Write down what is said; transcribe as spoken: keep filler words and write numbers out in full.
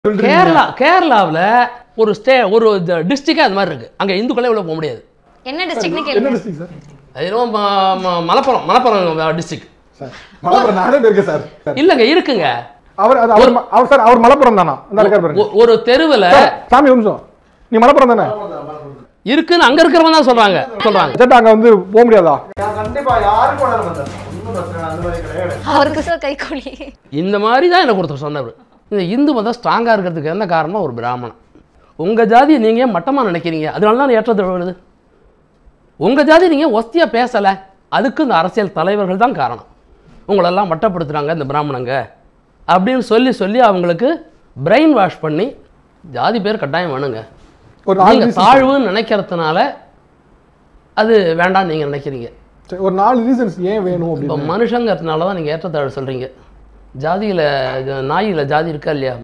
கேரளா கேரளாவில் ஒரு ஸ்டே ஒரு டிஸ்ட்ரிக்டே அது மாதிரி இருக்குது. அங்கே இந்துக்களே உள்ள போக முடியாது. என்ன டிஸ்ட்ரிக்ட்னு கேளுங்க. என்ன டிஸ்ட்ரிக்ட் சார்? அதுவும் மலப்புரம் மலப்புரம் டிஸ்ட்ரிக்ட் சார். மலப்புரம் நானே இருக்கு சார். இல்லைங்க இருக்குங்க. அவர் அவர் அவர் சார் அவர் மலப்புரம் தானா? அந்த இருக்கார் பாருங்க. ஒரு தெருவில் சாமி ஒரு நிமிஷம். நீ மலப்புரம் தானே? இருக்குன்னு அங்க இருக்கிறவங்க தான் சொல்றாங்க சொல்றாங்க. சேட்டா அங்க வந்து போக முடியாதா? கண்டிப்பா யாருக்கு வர மாட்டாங்க. ஒண்ணும் பிரச்சனை அந்த மாதிரி கிடையாது. அவருக்கு சார் கைகூலி. இந்த மாதிரி தான் எனக்கு ஒருத்தர் சொன்னவர். இந்த இந்து மதம் ஸ்ட்ராங்கா இருக்கிறதுக்கு என்ன காரணம்? ஒரு பிராமணன். உங்க ஜாதியை நீங்க மட்டமா நினைக்கிறீங்க, அதனால தான் ஏற்றத்தாழ்வு வருது. உங்க ஜாதி நீங்க ஒஸ்தியா பேசல, அதுக்கு இந்த அரசியல் தலைவர்கள் தான் காரணம். உங்களெல்லாம் மட்டப்படுத்துறாங்க இந்த பிராமணங்க அப்படின்னு சொல்லி சொல்லி அவங்களுக்கு பிரெயின் வாஷ் பண்ணி ஜாதி பேர் கட்டாயம் வேணுங்க. ஒரு தாழ்வுன்னு நினைக்கிறதுனால அது வேண்டாம் நீங்க நினைக்கிறீங்க. ஒரு நாலு ரீசன்ஸ் ஏன் வேணும் அப்படின்னு. மனுஷங்கிறதுனால தான் நீங்க ஏற்றத்தாழ்வு சொல்றீங்க. ஜாதியில நாயில ஜாதி இருக்கா இல்லையா?